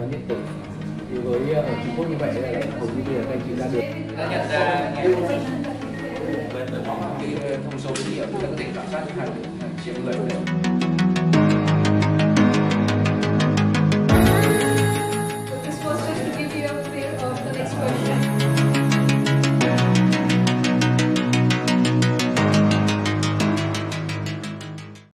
toán điện tử. Thì với ở Trung Quốc như vậy là hầu như bây giờ các anh chị ra được. Đã nhận ra nghe với thông số dữ liệu thì có thể khảo sát được hàng triệu người.